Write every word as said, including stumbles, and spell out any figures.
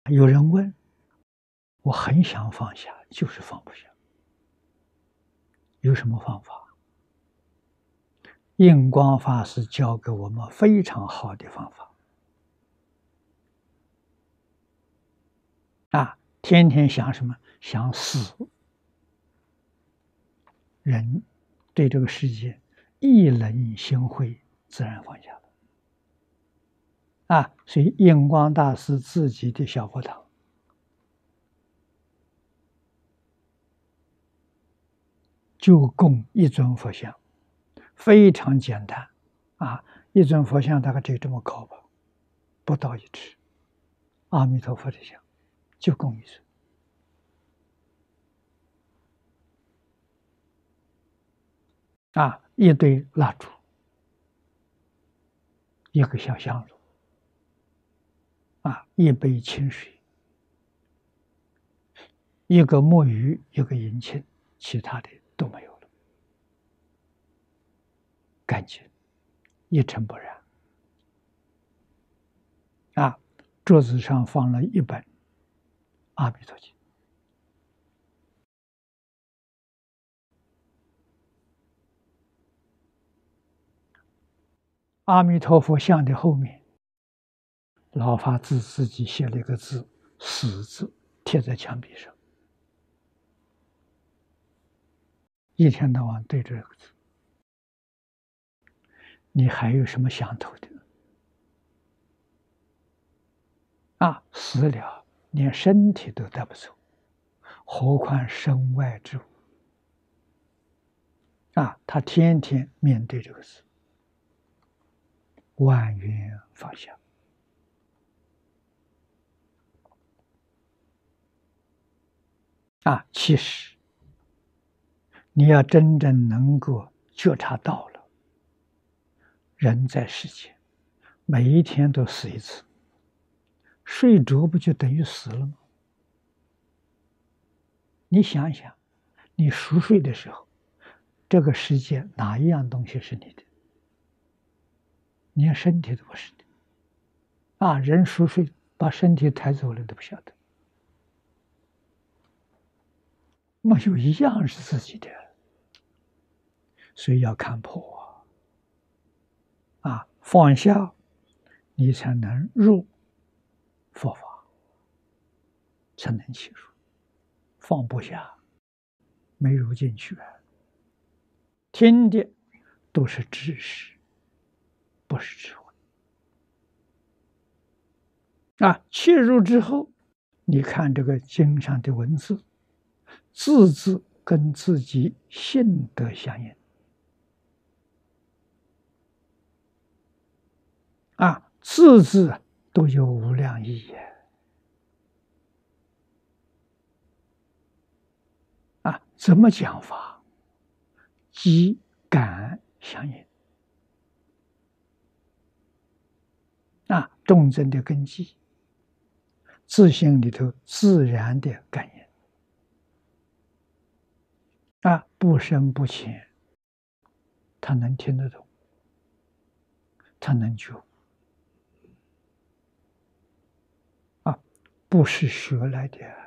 有人问，我很想放下，就是放不下，有什么方法？印光法师教给我们非常好的方法啊！天天想什么？想死。人对这个世界一冷心灰，自然放下了啊！所以印光大师自己的小佛堂就供一尊佛像，非常简单啊！一尊佛像大概只有这么高吧，不到一尺。阿弥陀佛的像就供一尊啊，一堆蜡烛，一个小香炉啊，一杯清水，一个木鱼，一个银磬，其他的都没有了，干净，一尘不染啊！桌子上放了一本《阿弥陀经》，阿弥陀佛像的后面，老法师自己写了一个字“死”字，贴在墙壁上，一天到晚对着这个字。你还有什么想头的？啊，死了连身体都带不走，何况身外之物？啊，他天天面对这个事，万缘放下。啊，其实你要真正能够觉察到了，人在世间，每一天都死一次，睡着不就等于死了吗？你想想，你熟睡的时候，这个世界哪一样东西是你的？连身体都不是的。啊，人熟睡把身体抬走了都不晓得，没有一样是自己的，所以要看破啊！啊，放下，你才能入佛法，才能起入。放不下，没入进去啊！听的都是知识，不是智慧啊！切入之后，你看这个经上的文字，字字跟自己性德相应啊，字字都有无量意义啊！怎么讲法？即感相应啊，众生的根基，自性里头自然的感应啊，不深不浅，他能听得懂，他能觉啊，不是学来的。